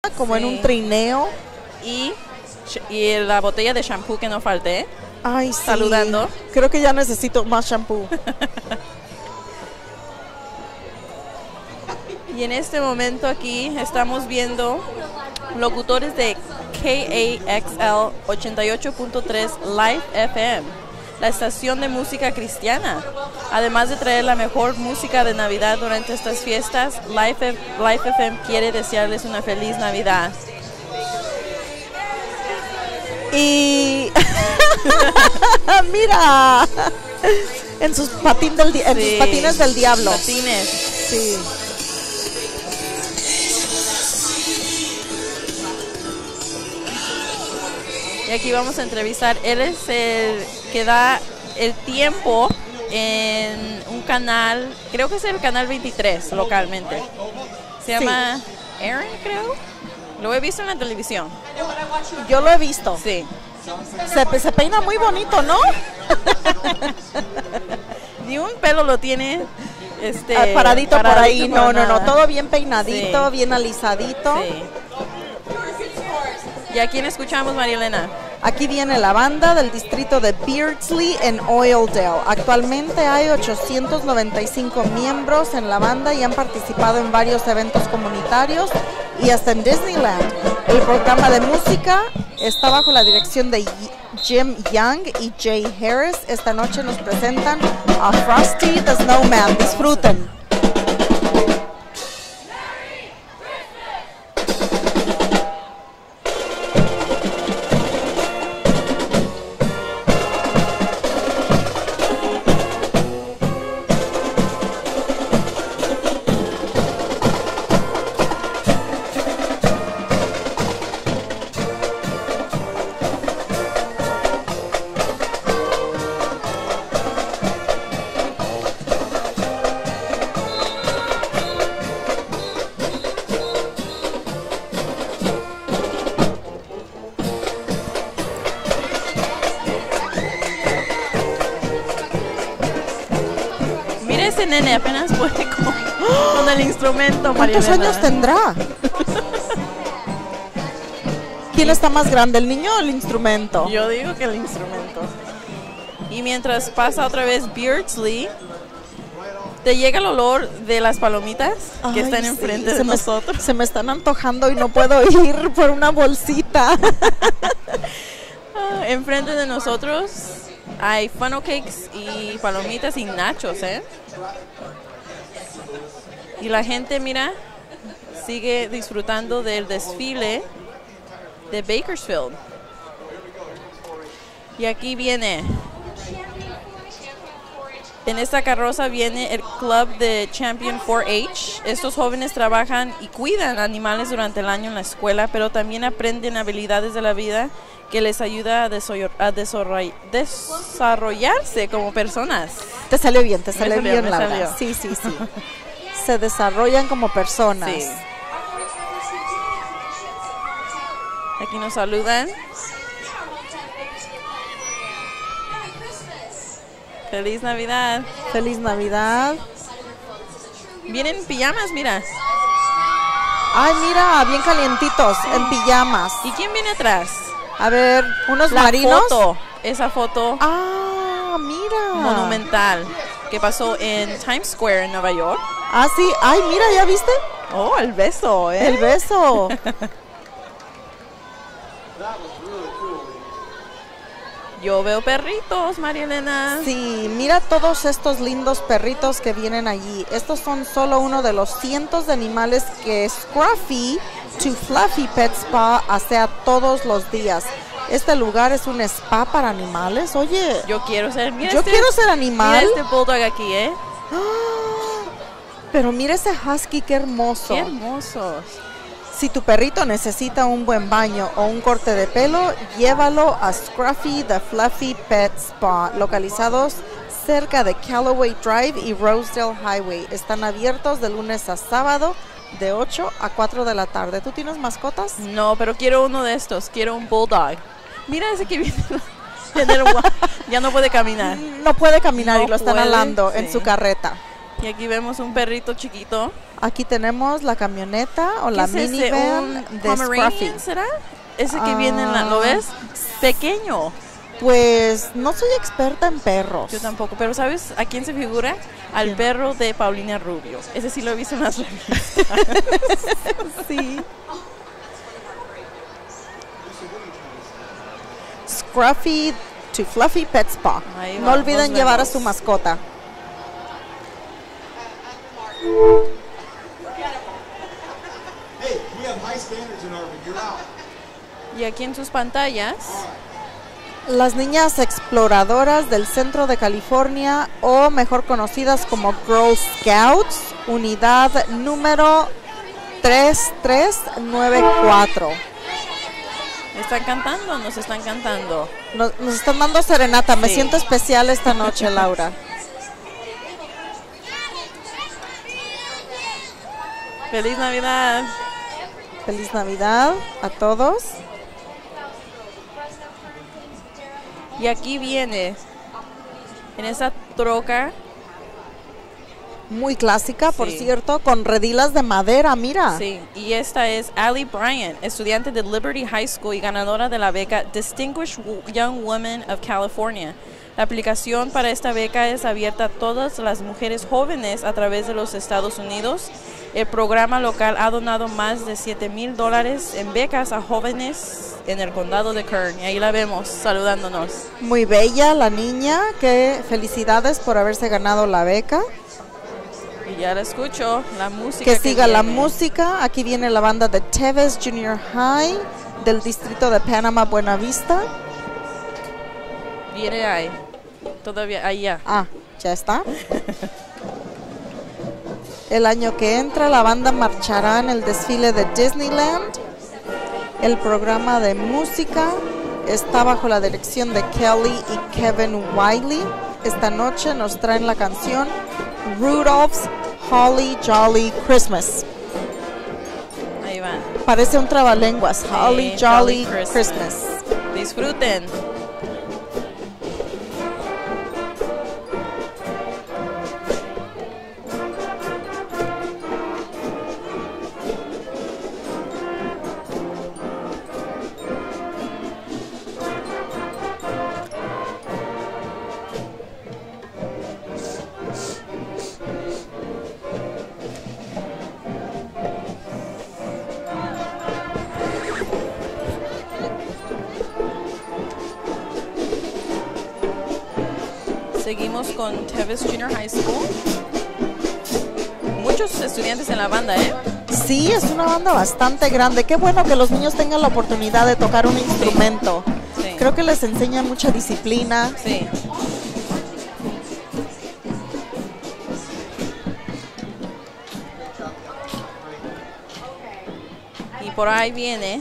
como en un trineo. Y la botella de shampoo que no falte. Ay, sí. Saludando. Creo que ya necesito más shampoo. Y en este momento aquí estamos viendo locutores de KAXL 88.3 Live FM, la estación de música cristiana. Además de traer la mejor música de Navidad durante estas fiestas, Live FM quiere desearles una feliz Navidad. Y mira, en sus patines del diablo. Patines. Sí. Y aquí vamos a entrevistar. Él es el que da el tiempo en un canal, creo que es el canal 23 localmente. Se llama Aaron, creo. Lo he visto en la televisión. Yo lo he visto. Sí. Se peina muy bonito, ¿no? Ni un pelo lo tiene paradito por ahí. No, nada. todo bien peinadito, bien alisadito. Sí. ¿Y a quién escuchamos, María Elena? Aquí viene la banda del distrito de Beardsley en Oildale. Actualmente hay 895 miembros en la banda y han participado en varios eventos comunitarios y hasta en Disneyland. El programa de música está bajo la dirección de Jim Young y Jay Harris. Esta noche nos presentan a Frosty the Snowman. Disfruten. Ese nene apenas puede con el instrumento. ¿Cuántos años tendrá? ¿Quién está más grande, el niño o el instrumento? Yo digo que el instrumento. Y mientras pasa otra vez Beardsley, ¿te llega el olor de las palomitas que están enfrente de nosotros? Se me están antojando y no puedo ir por una bolsita. Enfrente de nosotros hay funnel cakes y palomitas y nachos, Y la gente, mira, sigue disfrutando del desfile de Bakersfield. Y aquí viene, en esta carroza viene el club de Champion 4-H. Estos jóvenes trabajan y cuidan animales durante el año en la escuela, pero también aprenden habilidades de la vida que les ayuda a desarrollarse como personas. Te salió bien, la salió. verdad. Sí. Se desarrollan como personas. Sí. Aquí nos saludan. Feliz Navidad. Feliz Navidad. Vienen en pijamas, mira. Ay, mira, bien calientitos, en pijamas. ¿Y quién viene atrás? A ver, unos marinos. Esa foto. Ah, mira. Monumental que pasó en Times Square en Nueva York. Ah, sí. Ay, mira, ¿ya viste? Oh, el beso, El beso. Yo veo perritos, María Elena. Sí, mira todos estos lindos perritos que vienen allí. Estos son solo uno de los cientos de animales que Scruffy to Fluffy Pet Spa asea todos los días. Este lugar es un spa para animales. Oye, yo quiero ser, mira, quiero ser animal. Mira este bulldog aquí, Pero mira ese husky, qué hermoso. Qué hermosos. Si tu perrito necesita un buen baño o un corte de pelo, llévalo a Scruffy the Fluffy Pet Spa, localizados cerca de Callaway Drive y Rosedale Highway. Están abiertos de lunes a sábado de 8 a 4 de la tarde. ¿Tú tienes mascotas? No, pero quiero uno de estos. Quiero un bulldog. Mira ese que viene. Ya no puede caminar. No puede caminar y lo están alando en su carreta. Y aquí vemos un perrito chiquito. Aquí tenemos la camioneta o la ¿Qué es ese? minivan ¿Un de Scruffy. Pomeranian será? Ese que viene en la, ¿lo ves? Pequeño. Pues no soy experta en perros. Yo tampoco, pero ¿sabes a quién se figura? Al ¿Quién? perro de Paulina Rubio. Ese sí lo he visto en las revistas. Sí. Scruffy to Fluffy Pet Spa. Ahí No va, olviden nos llevar a vemos. su mascota. Hey, we have high standards in Arvin. You're out. Y aquí en sus pantallas, Las niñas exploradoras del centro de California, o mejor conocidas como Girl Scouts, unidad número 3394. ¿están cantando o nos están cantando? Nos están dando serenata. Me Sí. siento especial esta noche, Laura. ¡Feliz Navidad! Feliz Navidad a todos. Y aquí viene, en esa troca, Muy clásica, por Sí. cierto, con redilas de madera, mira. sí, y esta es Allie Bryant, estudiante de Liberty High School y ganadora de la beca Distinguished Young Woman of California. La aplicación para esta beca es abierta a todas las mujeres jóvenes a través de los Estados Unidos. El programa local ha donado más de $7,000 en becas a jóvenes en el condado de Kern. Y ahí la vemos saludándonos. Muy bella la niña, que felicidades por haberse ganado la beca. Y ya la escucho, la música. Que siga la viene. música. Aquí viene la banda de Teves Junior High del distrito de Panama Buena Vista. Viene ahí. Todavía, ahí ya. Ah, ya está. El año que entra la banda marchará en el desfile de Disneyland. El programa de música está bajo la dirección de Kelly y Kevin Wiley. Esta noche nos traen la canción Rudolph's Holly Jolly Christmas. Ahí va. Parece un trabalenguas. Holly Jolly Christmas. Disfruten. Seguimos con Tevis Junior High School. Muchos estudiantes en la banda, ¿eh? Sí, es una banda bastante grande. Qué bueno que los niños tengan la oportunidad de tocar un instrumento. Sí. Creo que les enseña mucha disciplina. Sí. Y por ahí viene.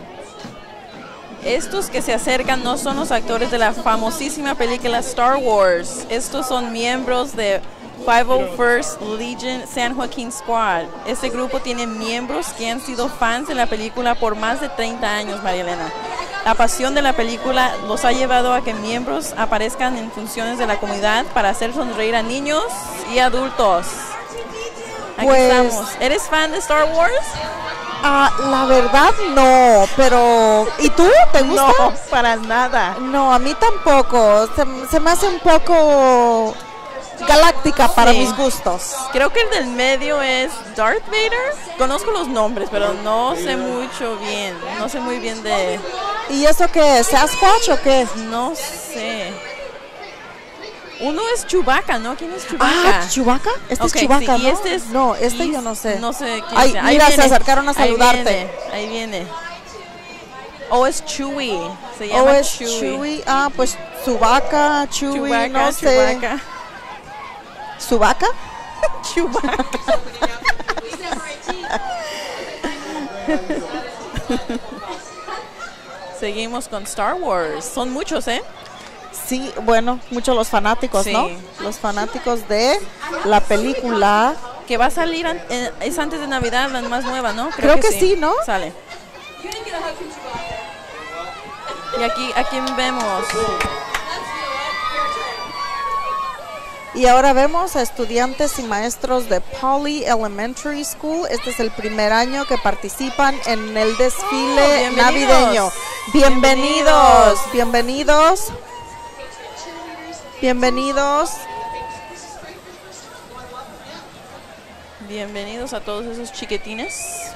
Estos que se acercan no son los actores de la famosísima película Star Wars. Estos son miembros de 501st Legion San Joaquin Squad. Este grupo tiene miembros que han sido fans de la película por más de 30 años, María Elena. La pasión de la película los ha llevado a que miembros aparezcan en funciones de la comunidad para hacer sonreír a niños y adultos. Aquí Pues- estamos. ¿Eres fan de Star Wars? Ah, la verdad no, pero ¿y tú? ¿Te gusta? No, para nada. No, a mí tampoco. Se me hace un poco galáctica para Sí. mis gustos. Creo que el del medio es Darth Vader. Conozco los nombres, pero no sé mucho bien. No sé muy bien de... ¿Y eso qué es? ¿Sasquatch o qué? No sé. Uno es Chewbacca, ¿no? ¿Quién es Chewbacca? Ah, ¿Chewbacca? Este Ok, es Chewbacca, sí, ¿no? y este es... No, este y yo no sé. No sé quién Ay, sea. mira, se viene, acercaron a saludarte. Ahí viene. O es Chewie. Se ¿O llama es Chewie? Ah, pues Chewbacca, Chewie, Chewbacca, no sé. Chewbacca. ¿Chewbacca? Chewbacca. Seguimos con Star Wars. Son muchos, ¿eh? Sí, bueno, muchos los fanáticos, Sí. ¿no? Los fanáticos de la película. Que va a salir, es antes de Navidad, la más nueva, ¿no? Creo que sí, ¿no? Sale. Y aquí vemos. Y ahora vemos a estudiantes y maestros de Poly Elementary School. Este es el primer año que participan en el desfile navideño. Bienvenidos, bienvenidos, bienvenidos. Bienvenidos a todos esos chiquitines.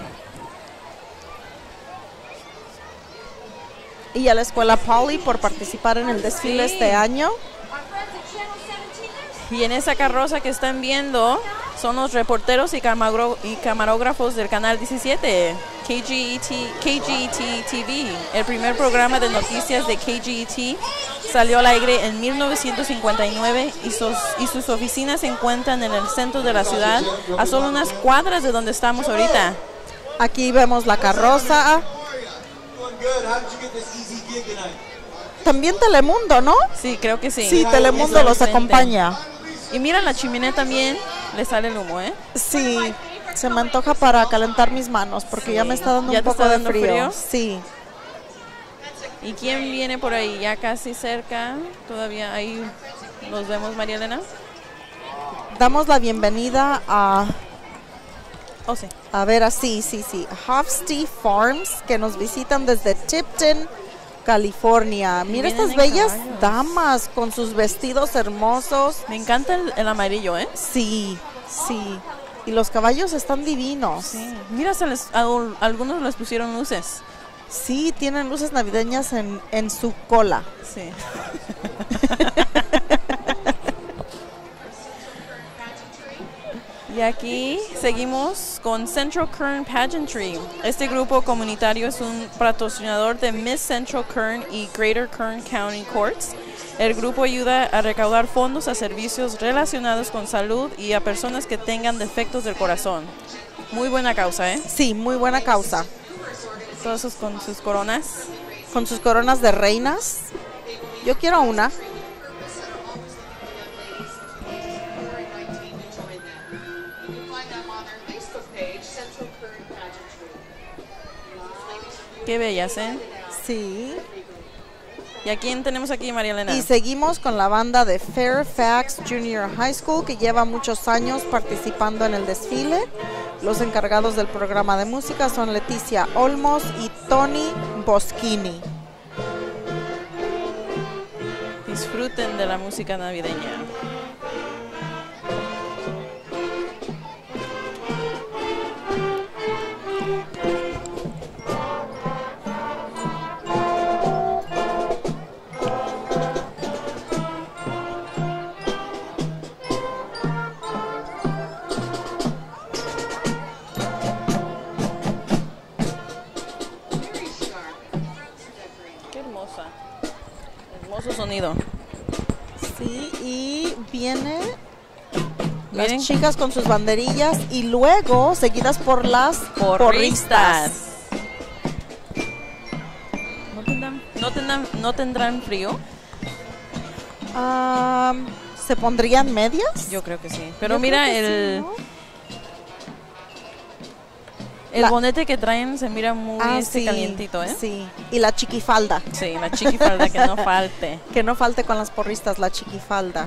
Y a la escuela Poly por participar en el desfile este año. Y en esa carroza que están viendo son los reporteros y camarógrafos del canal 17, KGET TV. El primer programa de noticias de KGET salió al aire en 1959 y sus oficinas se encuentran en el centro de la ciudad, a solo unas cuadras de donde estamos ahorita. Aquí vemos la carroza. También Telemundo, ¿no? Sí, creo que sí. Sí, Telemundo los acompaña. Y mira, la chimenea también le sale el humo, ¿eh? Sí, se me antoja para calentar mis manos porque ya me está dando un poco de frío. Sí. ¿Y quién viene por ahí? Ya casi cerca. Todavía ahí los vemos, María Elena. Damos la bienvenida a... Oh, sí. A ver, así, sí. Hofsty Farms, que nos visitan desde Tipton, California. Mira estas bellas damas con sus vestidos hermosos. Me encanta el amarillo, ¿eh? Sí. Y los caballos están divinos. Sí. Mira, algunos les pusieron luces. Sí, tienen luces navideñas en su cola. Sí. Y aquí seguimos con Central Kern Pageantry. Este grupo comunitario es un patrocinador de Miss Central Kern y Greater Kern County Courts. El grupo ayuda a recaudar fondos a servicios relacionados con salud y a personas que tengan defectos del corazón. Muy buena causa, ¿eh? Sí, muy buena causa. Todos con sus coronas. Con sus coronas de reinas. Yo quiero una. Qué bellas, ¿eh? Sí. ¿Y a quién tenemos aquí, María Elena? Y seguimos con la banda de Fairfax Junior High School, que lleva muchos años participando en el desfile. Los encargados del programa de música son Leticia Olmos y Tony Boschini. Disfruten de la música navideña. Hermoso sonido. Sí, y vienen las chicas con sus banderillas y luego seguidas por las porristas. ¿No tendrán frío? ¿Se pondrían medias? Yo creo que sí. Pero mira, el bonete que traen se mira muy calientito, ¿eh? Sí, y la chiquifalda. Sí, la chiquifalda, que no falte. Que no falte con las porristas, la chiquifalda.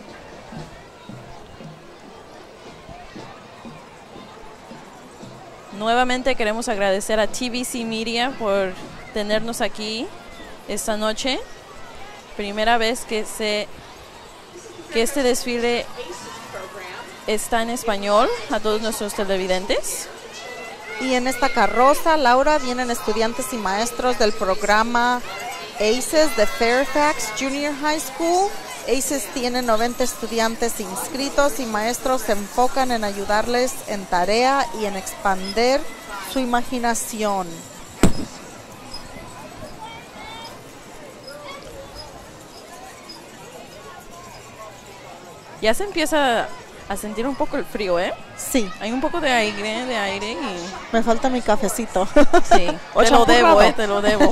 Nuevamente queremos agradecer a TVC Media por tenernos aquí esta noche. Primera vez que este desfile está en español a todos nuestros televidentes. Y en esta carroza, Laura, vienen estudiantes y maestros del programa ACES de Fairfax Junior High School. ACES tiene 90 estudiantes inscritos y maestros se enfocan en ayudarles en tarea y en expandir su imaginación. Ya se empieza a sentir un poco el frío, ¿eh? Sí. Hay un poco de aire y... Me falta mi cafecito. Sí, te lo debo, te lo debo.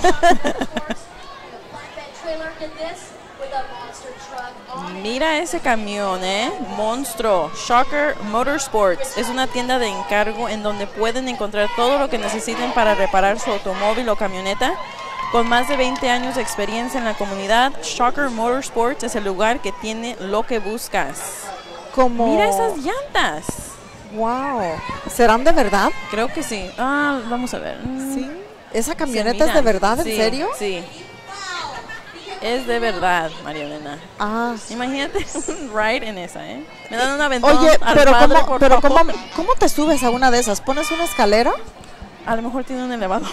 Mira ese camión, monstruo. Shocker Motorsports es una tienda de encargo en donde pueden encontrar todo lo que necesiten para reparar su automóvil o camioneta. Con más de 20 años de experiencia en la comunidad, Shocker Motorsports es el lugar que tiene lo que buscas. como... Mira esas llantas. Wow. ¿Serán de verdad? Creo que sí. Ah, vamos a ver. Sí. ¿Esa camioneta Se es de miran. verdad? ¿En Sí, serio? Sí. Es de verdad, María Elena. Ah. Imagínate un ride en esa, ¿eh? Me dan un aventón Oye, al pero, padre, ¿cómo, por pero favor. ¿cómo te subes a una de esas? ¿Pones una escalera? A lo mejor tiene un elevador.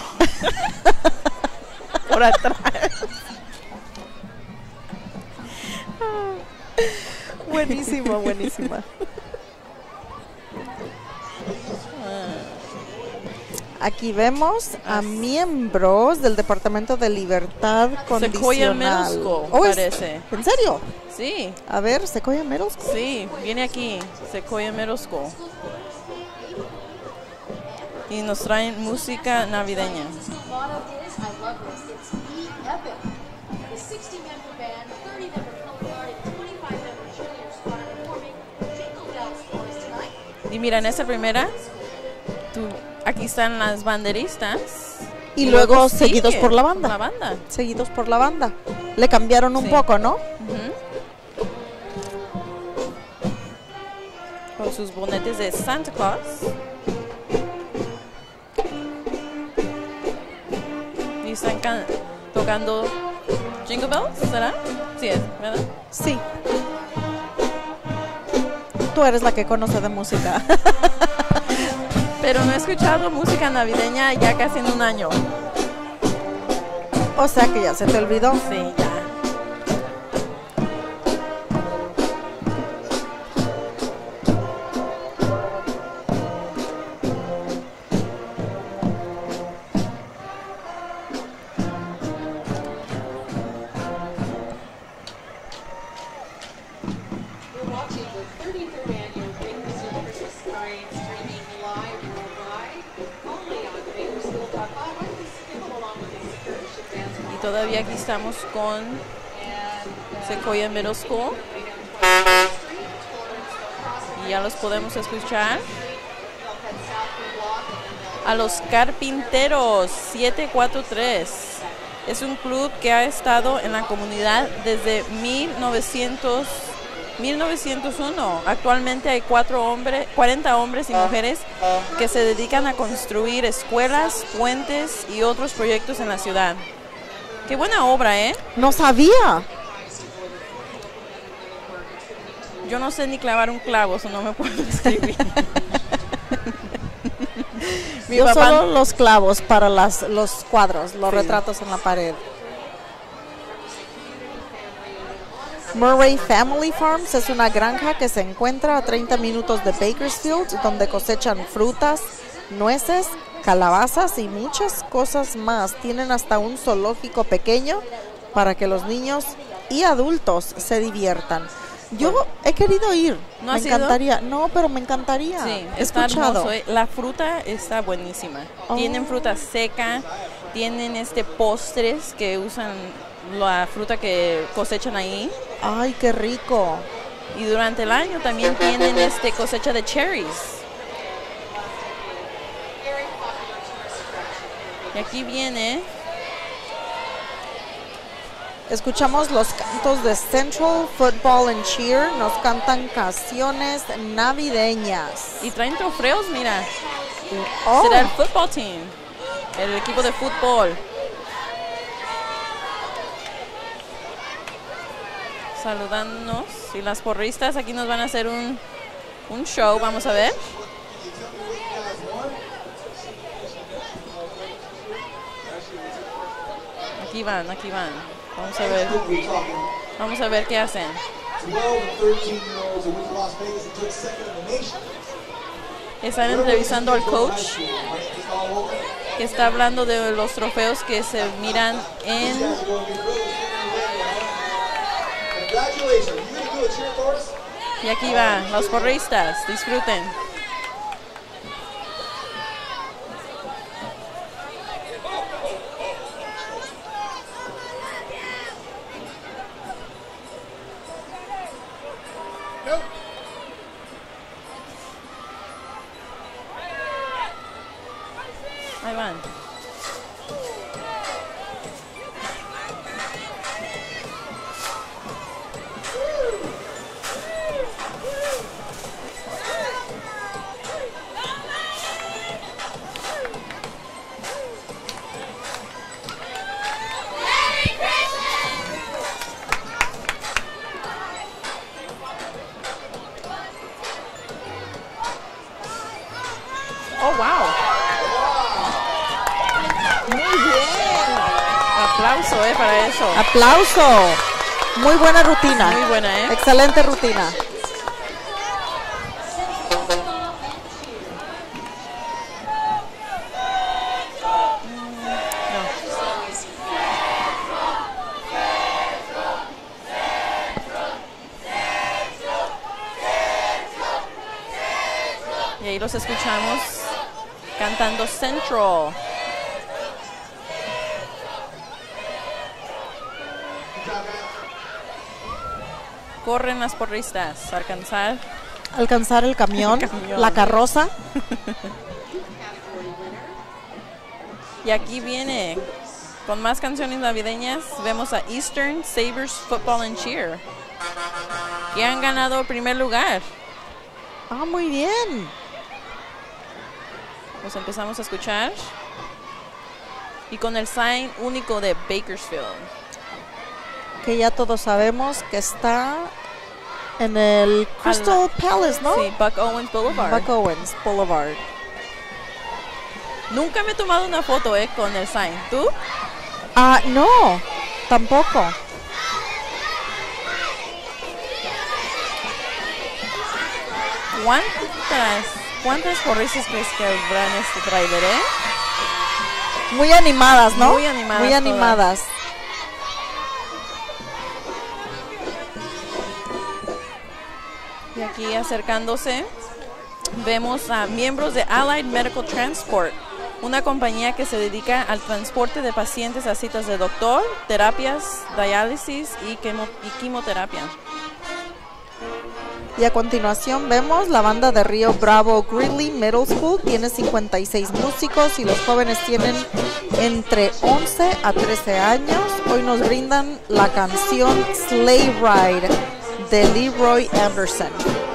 Por atrás. Buenísima, buenísima. Aquí vemos a miembros del Departamento de Libertad Sequoia Middle Condicional. School, Oh, parece. ¿En serio? Sí, A ver, Sequoia Middle School. sí, viene aquí, Sequoia Middle School. Y nos traen música navideña. motto is, I love this, it's Be Epic. The 60-member band, 30-member color guard, and 25-member cheerleader squad are performing Jingle Bells for us tonight. Y mira, en esa primera, aquí están las banderistas. Y luego sigue seguidos por la banda. La banda. Seguidos por la banda. Le cambiaron un Sí. poco, ¿no? Ujú. Con sus bonetes de Santa Claus. Y están tocando Jingle Bells, ¿será? Sí es, ¿verdad? Sí. Tú eres la que conoce de música. Pero no he escuchado música navideña ya casi en un año. O sea que ya se te olvidó. Sí, ya. We're watching the 33rd annual Bakersfield Christmas Parade streaming live worldwide, only on Bakersfield.com. Why don't we skip along with these Curtis bands? Y todavía aquí estamos con Sequoia Middle School. Y ya los podemos escuchar. A los Carpinteros 743. Es un club que ha estado en la comunidad desde 1901. Actualmente hay 40 hombres y mujeres que se dedican a construir escuelas, puentes y otros proyectos en la ciudad. Qué buena obra, ¿eh? No sabía. Yo no sé ni clavar un clavo, eso no me puedo escribir. Mi Yo papá- solo los clavos para los cuadros, los Sí. retratos en la pared. Murray Family Farms es una granja que se encuentra a 30 minutos de Bakersfield, donde cosechan frutas, nueces, calabazas y muchas cosas más. Tienen hasta un zoológico pequeño para que los niños y adultos se diviertan. Yo he querido ir. ¿No me has ido? encantaría. No, pero me encantaría. Sí, He está escuchado. hermoso, ¿eh? La fruta está buenísima. Oh. Tienen fruta seca, tienen postres que usan la fruta que cosechan ahí. Ay, qué rico. Y durante el año también tienen cosecha de cherries. Y aquí viene, Escuchamos los cantos de Central Football and Cheer. Nos cantan canciones navideñas. y traen trofeos, mira. Oh, Será el football team, el equipo de fútbol. Saludándonos. Y las porristas aquí nos van a hacer un show, vamos a ver. Aquí van, aquí van. Vamos a ver. We're talking Vamos a ver qué hacen. 12 and 13-year-olds that went to Las Vegas and took second in the nation. Están entrevistando al coach Just all over. que está hablando de los trofeos que se miran en... Guys are going to be really Congratulations. You gonna do a cheer for us? Y aquí van los porristas. Disfruten. Ahí van. Aplauso, para eso. Aplauso. Muy buena rutina. Muy buena, Excelente rutina. Y ahí los escuchamos cantando Central. Corren las porristas a Alcanzar el camión, la carroza. Y aquí viene, con más canciones navideñas, vemos a Eastern Sabres Football and Cheer, que han ganado el primer lugar. Ah, muy bien. Los empezamos a escuchar. Y con el sign único de Bakersfield. Que ya todos sabemos que está en el Crystal Palace, ¿no? Sí, Buck Owens Boulevard. Buck Owens Boulevard. Nunca me he tomado una foto con el sign. ¿Tú? Ah, no, tampoco. ¿Cuántas porristas crees que habrán este trailer, Muy animadas, ¿no? Muy animadas. Muy animadas. Y aquí acercándose, vemos a miembros de Allied Medical Transport, una compañía que se dedica al transporte de pacientes a citas de doctor, terapias, diálisis y quimioterapia. Y a continuación vemos la banda de Río Bravo Greeley Middle School. Tiene 56 músicos y los jóvenes tienen entre 11 a 13 años. Hoy nos brindan la canción Sleigh Ride de Leroy Anderson.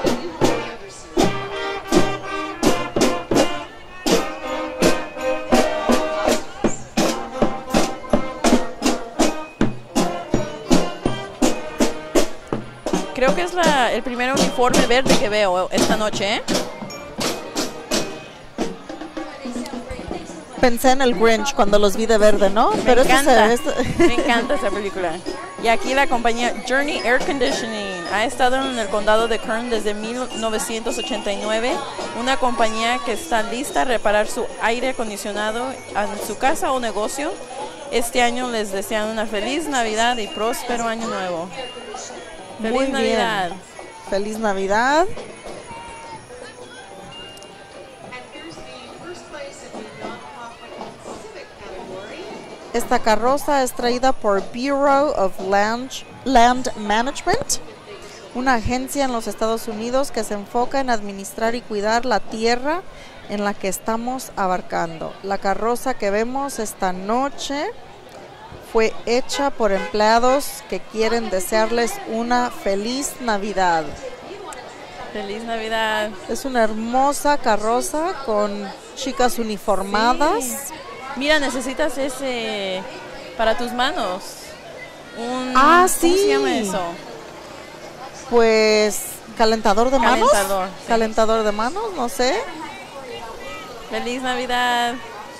Creo que es el primer uniforme verde que veo esta noche, Pensé en el Grinch cuando los vi de verde, ¿no? Me Pero encanta, ese me encanta esa película. Y aquí la compañía Journey Air Conditioning ha estado en el condado de Kern desde 1989, una compañía que está lista a reparar su aire acondicionado en su casa o negocio. Este año les desean una feliz Navidad y próspero año nuevo. Muy Feliz bien. Navidad. Feliz Navidad. Esta carroza es traída por Bureau of Land Management, una agencia en los Estados Unidos que se enfoca en administrar y cuidar la tierra en la que estamos abarcando. La carroza que vemos esta noche fue hecha por empleados que quieren desearles una feliz Navidad. Feliz Navidad. Es una hermosa carroza con chicas uniformadas. Sí. Mira, necesitas ese para tus manos. Ah, sí. ¿Cómo se llama eso? Pues calentador de manos. Calentador, sí. Calentador de manos, no sé. Feliz Navidad.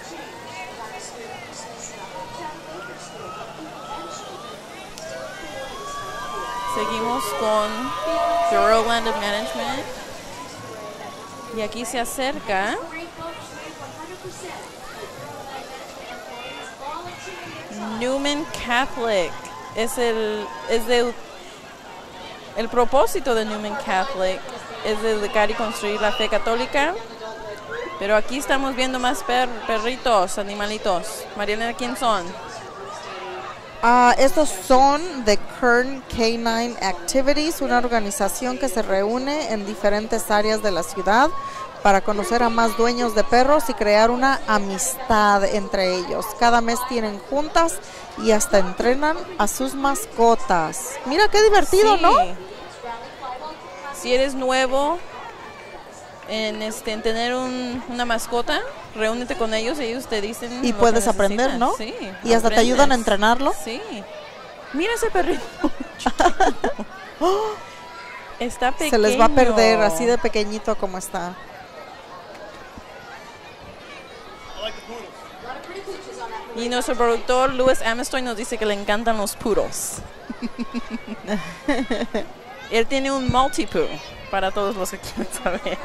Seguimos con Bureau of Land Management. Y aquí se acerca Newman Catholic. El propósito de Newman Catholic es de educar y construir la fe católica. Pero aquí estamos viendo más perritos, animalitos. Mariana, ¿quién son? Estos son The Kern Canine Activities, una organización que se reúne en diferentes áreas de la ciudad para conocer a más dueños de perros y crear una amistad entre ellos. Cada mes tienen juntas y hasta entrenan a sus mascotas. Mira qué divertido, Sí. ¿no? Si eres nuevo en tener una mascota, reúnete con ellos y ellos te dicen Y lo puedes que aprender, necesitas. ¿no? Sí, Y hasta te ayudan a aprendes. entrenarlo. Sí. Mira ese perrito. Está pequeño. Se les va a perder así de pequeñito como está. Y nuestro productor Louis Amestoy nos dice que le encantan los poodles. Él tiene un multi-poo para todos los que quieren saber.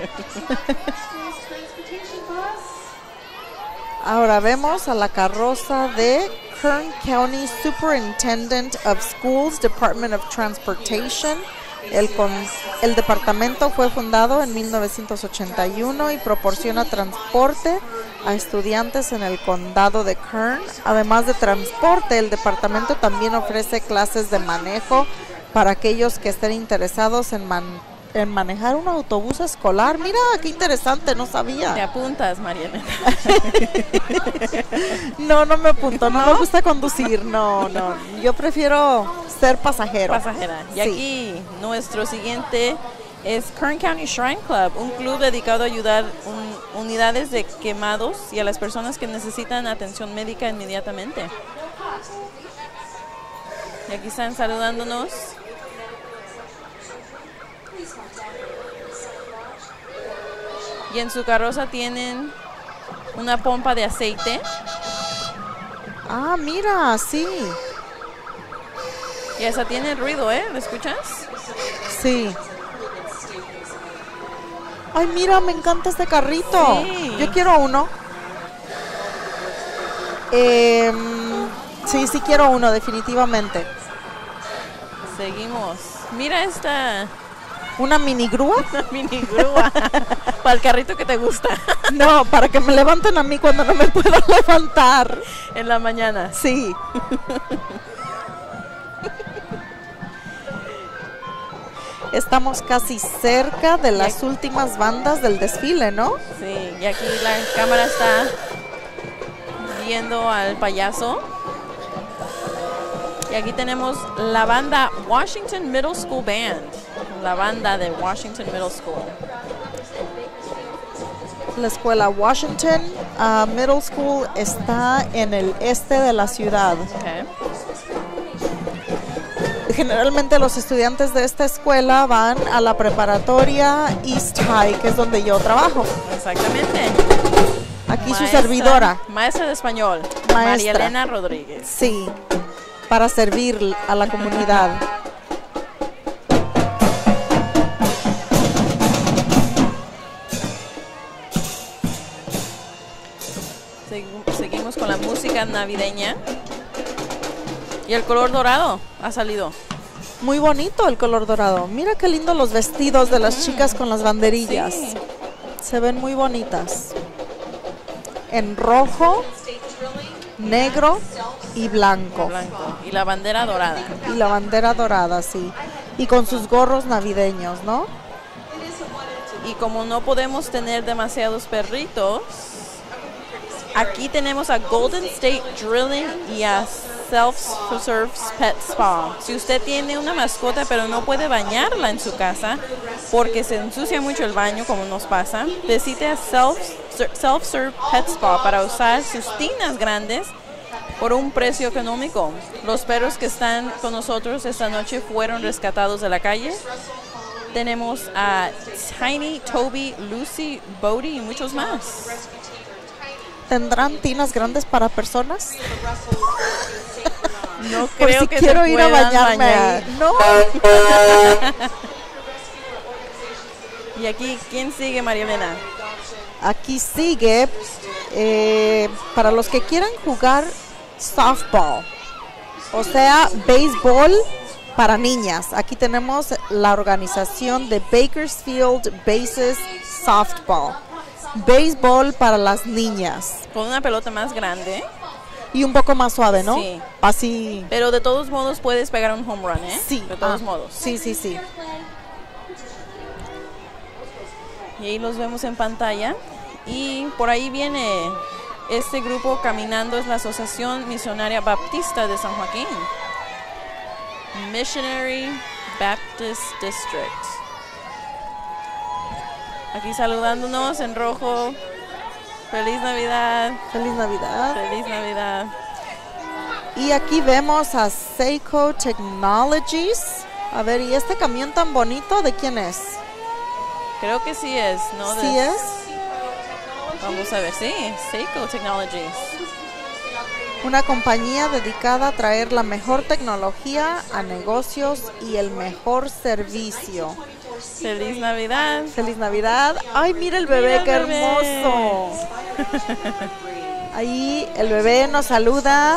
Ahora vemos a la carroza de Kern County Superintendent of Schools Department of Transportation. El departamento fue fundado en 1981 y proporciona transporte a estudiantes en el condado de Kern. Además de transporte, el departamento también ofrece clases de manejo para aquellos que estén interesados en manejar un autobús escolar. Mira, qué interesante, no Te sabía. apuntas, Mariana. No me apunto, no me gusta conducir, no. Yo prefiero ser pasajero. Pasajera. Y Sí. aquí nuestro siguiente es Kern County Shrine Club, un club dedicado a ayudar unidades de quemados y a las personas que necesitan atención médica inmediatamente. Y aquí están saludándonos. Y en su carroza tienen una pompa de aceite. Ah, mira, sí. Y esa tiene ruido, ¿eh? ¿Lo escuchas? Sí. Ay, mira, me encanta este carrito. Sí. Yo quiero uno. Sí quiero uno, definitivamente. Seguimos. Mira esta ¿Una mini grúa? mini grúa para el carrito que te gusta No, para que me levanten a mí cuando no me puedo levantar. en la mañana. Sí. Estamos casi cerca de las últimas bandas del desfile, ¿no? Sí, y aquí la cámara está viendo al payaso. Y aquí tenemos la banda Washington Middle School Band. La banda de Washington Middle School. La escuela Washington Middle School está en el este de la ciudad. Okay. Generalmente los estudiantes de esta escuela van a la preparatoria East High, que es donde yo trabajo. Exactamente. Aquí su servidora. Maestra de español. Maestra. María Elena Rodríguez. Sí, para servir a la comunidad. Seguimos con la música navideña. Y el color dorado ha salido. Muy bonito el color dorado. Mira qué lindo los vestidos de las chicas con las banderillas. Sí. Se ven muy bonitas. En rojo, negro y blanco. Blanco. Y la bandera dorada. Y la bandera dorada, sí. Y con sus gorros navideños, ¿no? Y como no podemos tener demasiados perritos, aquí tenemos a Golden State Drilling y a Self-Serve Pet Spa. Si usted tiene una mascota pero no puede bañarla en su casa porque se ensucia mucho el baño como nos pasa, visite a Self-Serve Pet Spa para usar sus tinas grandes por un precio económico. Los perros que están con nosotros esta noche fueron rescatados de la calle. Tenemos a Tiny, Toby, Lucy, Bodie y muchos más. ¿Tendrán tinas grandes para personas? No Por creo si que quiero se ir a puedan bañarme bañar. ahí. No. Y aquí, ¿quién sigue, María Elena? Aquí sigue, para los que quieran jugar softball, o sea, béisbol para niñas. Aquí tenemos la organización de Bakersfield Bases Softball. Béisbol para las niñas. Con una pelota más grande, Y un poco más suave, ¿no? Sí. Así. pero de todos modos puedes pegar un home run, ¿eh? Sí. De todos modos. Sí. Y ahí los vemos en pantalla. Y por ahí viene este grupo caminando, es la Asociación Misionaria Baptista de San Joaquín. Missionary Baptist District. Aquí saludándonos en rojo. Feliz Navidad. Feliz Navidad. Feliz Navidad. Y aquí vemos a Seiko Technologies. A ver, ¿y este camión tan bonito de quién es? Creo que sí es, ¿no? ¿Sí es? Vamos a ver, sí, Seiko Technologies. Una compañía dedicada a traer la mejor tecnología a negocios y el mejor servicio. ¡Feliz Navidad! ¡Feliz Navidad! ¡Ay, mira el bebé, Mira qué el bebé. hermoso! Ahí el bebé nos saluda.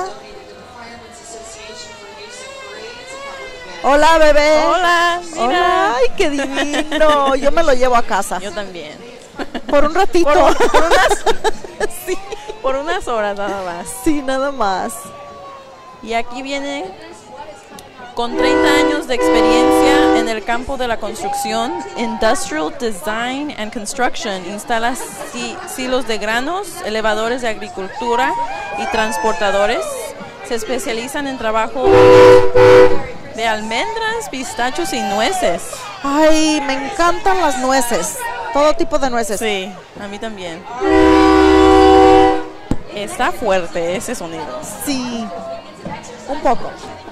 Hola, bebé. ¡Hola! Mira. Hola, ay, qué divino. Yo me lo llevo a casa. Yo también. Por un ratito. Sí. Por unas horas nada más. Sí, nada más. Y aquí viene con 30 años de experiencia en el campo de la construcción, Industrial Design and Construction. Instala silos de granos, elevadores de agricultura y transportadores. Se especializan en trabajo de almendras, pistachos y nueces. Ay, me encantan las nueces. Todo tipo de nueces. Sí, a mí también. Está fuerte ese sonido. Sí, un poco.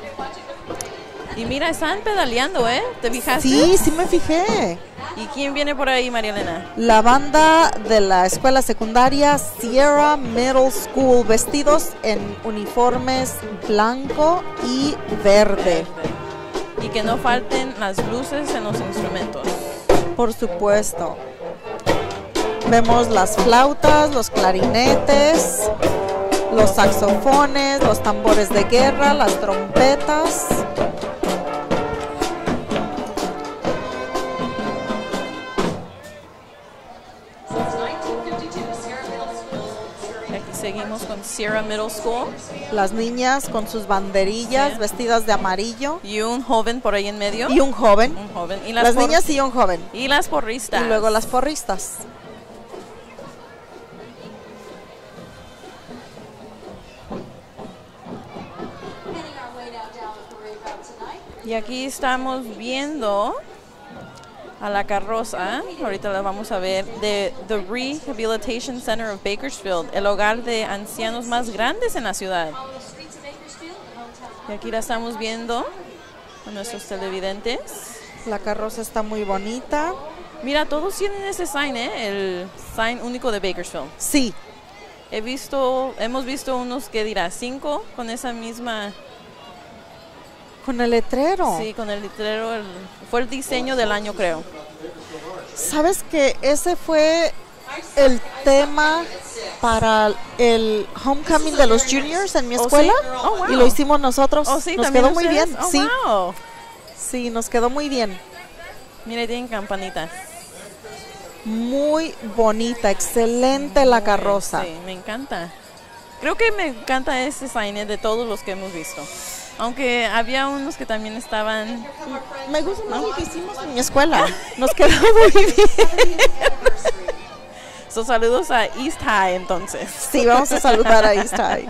Y mira, están pedaleando, ¿eh? ¿Te fijaste? Sí, sí me fijé. ¿Y quién viene por ahí, María Elena? La banda de la escuela secundaria Sierra Middle School, vestidos en uniformes blanco y verde. Y que no falten las luces en los instrumentos. Por supuesto. Vemos las flautas, los clarinetes, los saxofones, los tambores de guerra, las trompetas. Y aquí seguimos con Sierra Middle School. Las niñas con sus banderillas Sí. vestidas de amarillo. Y un joven por ahí en medio. Y un joven. Un joven. Y Las niñas y un joven. Y las porristas. Y luego las porristas. Heading our way now down the parade route tonight. Y aquí estamos viendo a la carroza, ahorita la vamos a ver, de The Rehabilitation Center of Bakersfield, el hogar de ancianos más grandes en la ciudad. On the streets of Bakersfield and hometown. Y aquí la estamos viendo a nuestros televidentes. La carroza está muy bonita. Mira, todos tienen ese sign, ¿eh? El sign único de Bakersfield. Sí, Hemos visto unos que dirá 5 con esa misma, con el letrero. sí, con el letrero. Fue el diseño del año, creo. ¿Sabes que ese fue el tema para el homecoming de los juniors en mi ¿Oh, sí? escuela? Oh, wow. Y lo hicimos nosotros. Oh, sí, nos ¿también quedó muy ustedes? bien. Oh, Sí, wow. sí, nos quedó muy bien. Mira, tienen campanitas. Muy bonita, excelente la carroza. Sí, me encanta. Creo que me encanta ese sign de todos los que hemos visto. Aunque había unos que también estaban... Me gusta más lo que hicimos en mi escuela. Nos quedó muy bien. So, saludos a East High, entonces. Sí, vamos a saludar a East High.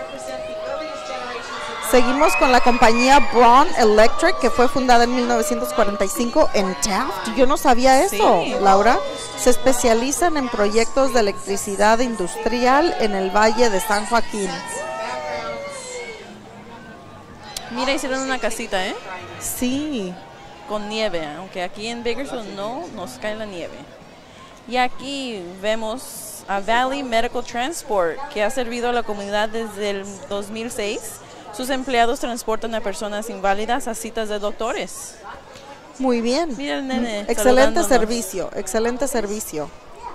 Seguimos con la compañía Braun Electric, que fue fundada en 1945 en Taft. Yo no sabía eso, Sí. Laura. Se especializan en proyectos de electricidad industrial en el Valle de San Joaquín. Mira, hicieron una casita, ¿eh? Sí, Con nieve, aunque aquí en Bakersfield no nos cae la nieve. Y aquí vemos a Valley Medical Transport, que ha servido a la comunidad desde el 2006. Sus empleados transportan a personas inválidas a citas de doctores. muy bien. Mira el nene. Excelente saludándonos. servicio, excelente servicio.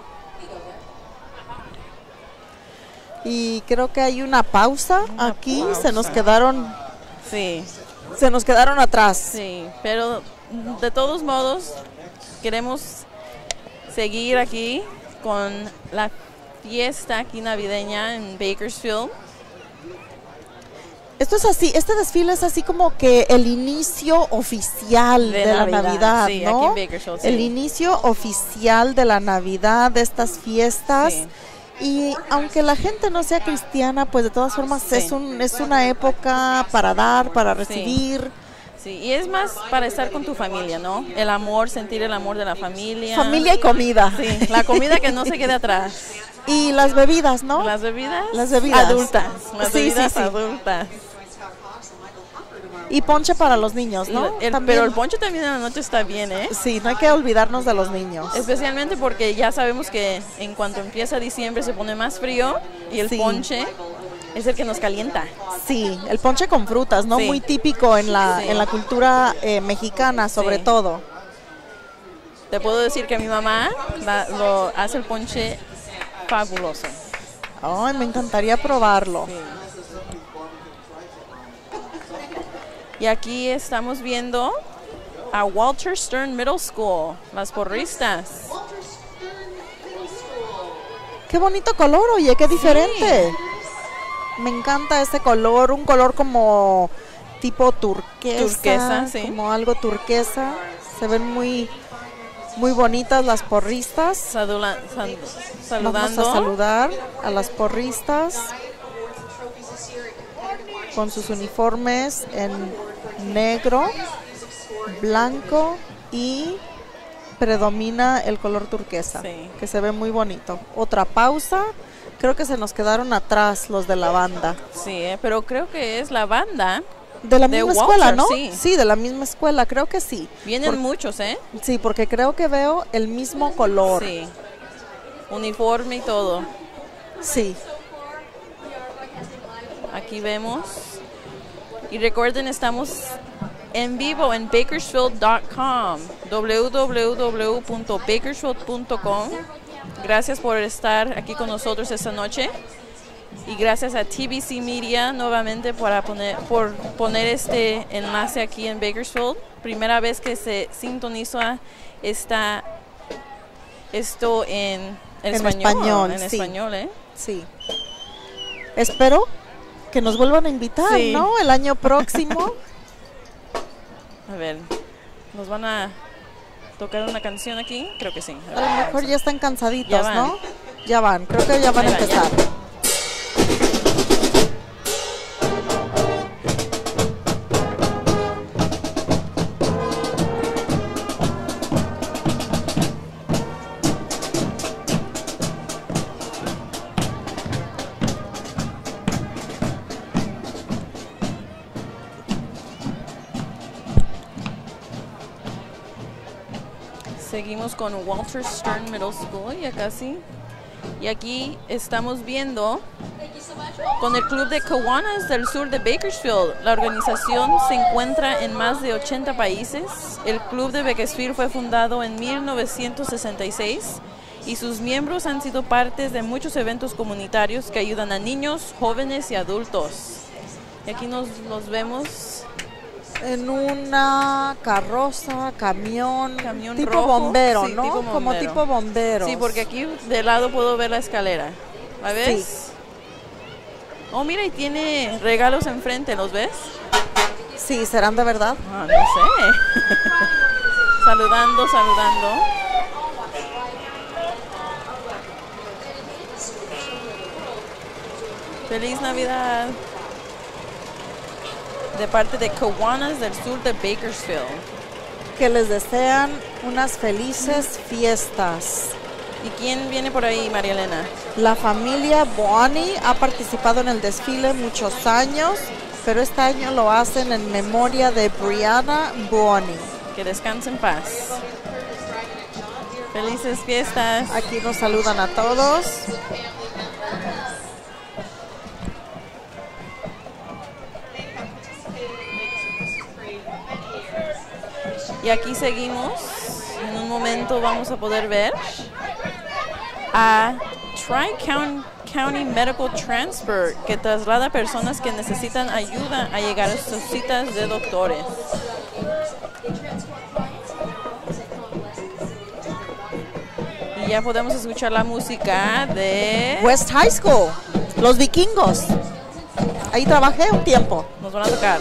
Y creo que hay una pausa aquí. Se nos pausa. quedaron, Sí, se nos quedaron atrás. sí, pero de todos modos queremos seguir aquí con la fiesta aquí navideña en Bakersfield. Esto es así, este desfile es así como que el inicio oficial De de la Navidad, Navidad, sí, ¿no? aquí en Bakersfield, sí. El inicio oficial de la Navidad, de estas fiestas. Sí. Y aunque la gente no sea cristiana, pues de todas formas Sí. es una época para dar, para recibir. Sí, y es más para estar con tu familia, ¿no? El amor, sentir el amor de la familia. Familia y comida. Sí, la comida que no se quede atrás. Y las bebidas, ¿no? Las bebidas. Las bebidas. Adultas. Las Sí, bebidas sí, sí. adultas. Y ponche para los niños, ¿no? También. Pero el ponche también en la noche está bien, ¿eh? Sí, no hay que olvidarnos de los niños. Especialmente porque ya sabemos que en cuanto empieza diciembre se pone más frío y el Sí. ponche Es el que nos calienta. Sí, el ponche con frutas, ¿no? Sí. Muy típico en la, Sí. en la cultura mexicana, sobre Sí. todo. Te puedo decir que mi mamá lo hace el ponche fabuloso. Ay, me encantaría probarlo. Sí. Y aquí estamos viendo a Walter Stern Middle School, las porristas. Qué bonito color, oye, qué diferente. Me encanta ese color, un color como tipo turquesa. Turquesa, sí. Como algo turquesa. Se ven muy, muy bonitas las porristas. Vamos Vamos saludando. a saludar a las porristas con sus uniformes en negro, blanco y predomina el color turquesa, Sí. que se ve muy bonito. Otra pausa. Creo que se nos quedaron atrás los de la banda. Sí, pero creo que es la banda. De la De misma Walter, escuela, ¿no? sí. De la misma escuela, creo que sí. Vienen muchos, ¿eh? Sí, porque creo que veo el mismo color. Sí. Uniforme y todo. Sí. Aquí vemos. Y recuerden, estamos en vivo en bakersfield.com, www.bakersfield.com. Gracias por estar aquí con nosotros esta noche. Y gracias a TBC Media nuevamente por poner este enlace aquí en Bakersfield. Primera vez que se sintoniza esto en español. En sí. español, ¿eh? Sí. Espero que nos vuelvan a invitar, Sí. ¿no? El año próximo. A ver, ¿nos van a tocar una canción aquí? Creo que sí. A lo mejor ya están cansaditos, Ya van. ¿no? Ya van, creo que ya van a Ahí van, ya. empezar. Seguimos con Walter Stern Middle School, ya casi. Y aquí estamos viendo con el Club de Kiwanis del sur de Bakersfield. La organización se encuentra en más de 80 países. El Club de Bakersfield fue fundado en 1966 y sus miembros han sido parte de muchos eventos comunitarios que ayudan a niños, jóvenes y adultos. Y aquí los vemos. En una carroza, camión tipo rojo, bombero, sí, ¿no? tipo Como bombero. tipo bombero. Sí, porque aquí de lado puedo ver la escalera. ¿La ves? Sí. Oh, mira, y tiene regalos enfrente, ¿los ves? Sí, ¿serán de verdad? Ah, no sé. saludando. Feliz Navidad. De parte de Kiwanis del sur de Bakersfield. Que les desean unas felices fiestas. ¿Y quién viene por ahí, María Elena? La familia Boani ha participado en el desfile muchos años, pero este año lo hacen en memoria de Brianna Boani. Que descanse en paz. Felices fiestas. Aquí nos saludan a todos. Y aquí seguimos. En un momento vamos a poder ver a Tri-County Medical Transfer, que traslada a personas que necesitan ayuda a llegar a sus citas de doctores. Y ya podemos escuchar la música de... West High School, los vikingos. Ahí trabajé un tiempo. Nos van a tocar.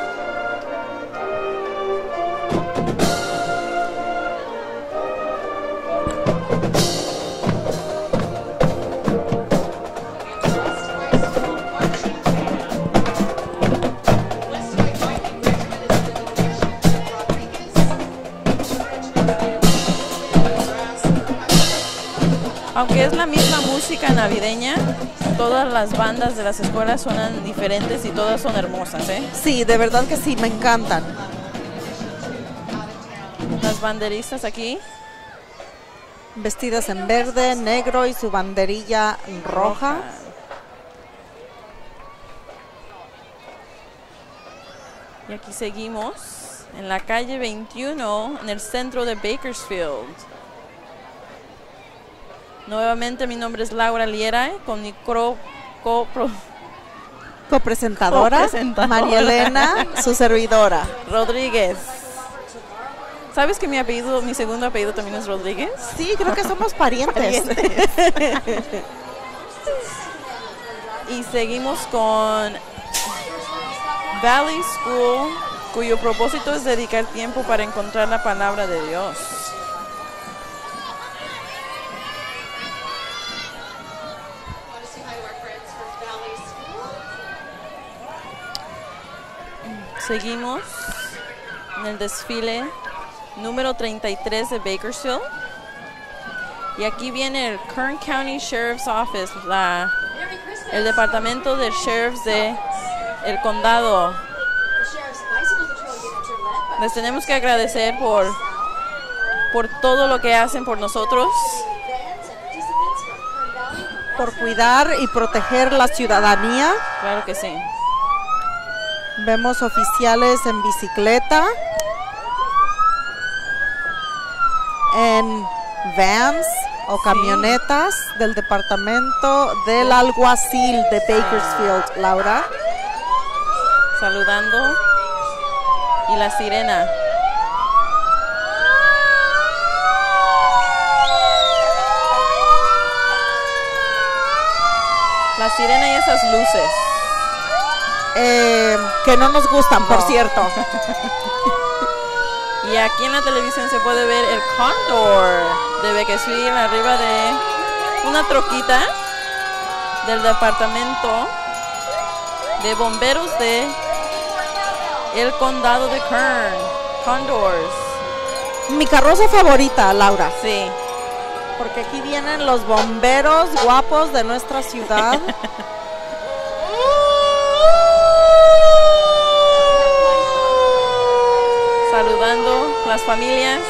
Aunque es la misma música navideña, todas las bandas de las escuelas suenan diferentes y todas son hermosas, ¿eh? Sí, de verdad que sí, me encantan. Las banderistas aquí. Vestidas en verde, negro y su banderilla roja. Y aquí seguimos en la calle 21, en el centro de Bakersfield. Nuevamente mi nombre es Laura Liera, con mi Copresentadora, María Elena, su servidora. Rodríguez. ¿Sabes que mi segundo apellido también es Rodríguez? Sí, creo que somos parientes. Y seguimos con Valley School, cuyo propósito es dedicar tiempo para encontrar la palabra de Dios. Seguimos en el desfile número 33 de Bakersfield. Y aquí viene el Kern County Sheriff's Office, el departamento de sheriffs de el condado. Les tenemos que agradecer por todo lo que hacen por nosotros. Por cuidar y proteger la ciudadanía. Claro que sí. Vemos oficiales en bicicleta, en vans o camionetas del departamento del alguacil de Bakersfield, Laura. Saludando. Y la sirena. La sirena y esas luces. Que no nos gustan, por cierto. Y aquí en la televisión se puede ver el Condor de Bakersfield arriba de una troquita del departamento de bomberos de el condado de Kern. Condors. Mi carroza favorita, Laura. Sí. Porque aquí vienen los bomberos guapos de nuestra ciudad. Saludando las familias,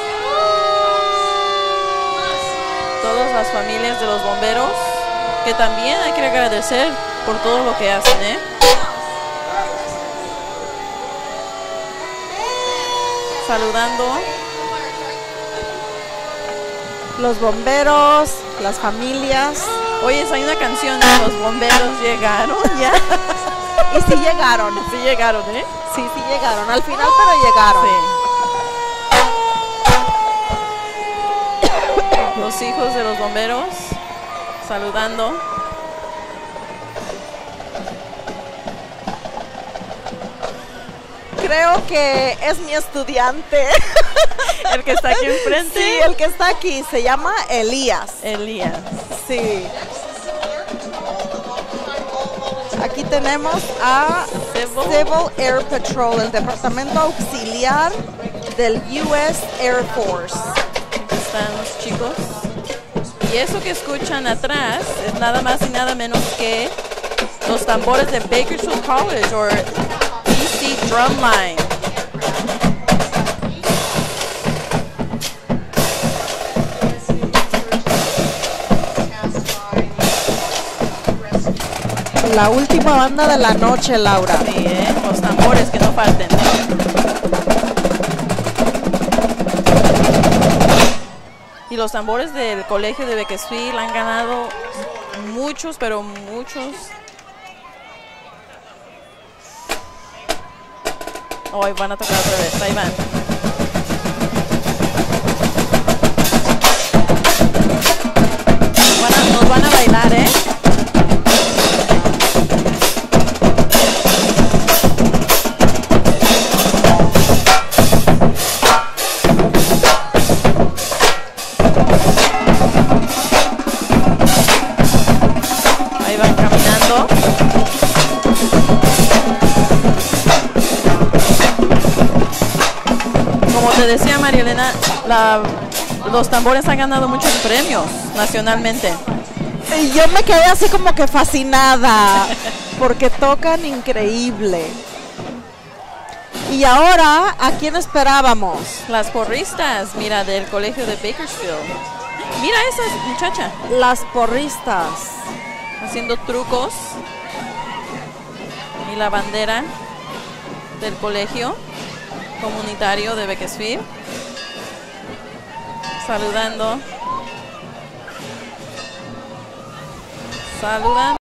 todas las familias de los bomberos, que también hay que agradecer por todo lo que hacen, ¿eh? Saludando los bomberos, las familias. Oye, hay una canción de los bomberos llegaron ya. Y sí llegaron. Sí llegaron, ¿eh? Sí, sí llegaron. Al final, pero llegaron. Sí. Los hijos de los bomberos saludando. Creo que es mi estudiante. El que está aquí enfrente. Sí, el que está aquí. Se llama Elías. Elías. Sí. Aquí tenemos a Civil Air Patrol, el departamento auxiliar del US Air Force. Aquí están los chicos. Y eso que escuchan atrás es nada más y nada menos que los tambores de Bakersfield College o BC Drumline. La última banda de la noche, Laura. Sí, los tambores que no falten. Y los tambores del colegio de Bakersfield han ganado muchos, pero muchos. Hoy van a tocar otra vez. Ahí van. Nos van a bailar, ¿eh? Ahí van caminando. Como te decía María Elena, los tambores han ganado muchos premios nacionalmente. Y yo me quedé así como que fascinada porque tocan increíble. Y ahora, ¿a quién esperábamos? Las porristas, mira, del colegio de Bakersfield. Mira esa muchacha. Las porristas. Haciendo trucos. Y la bandera del colegio comunitario de Bakersfield. Saludando.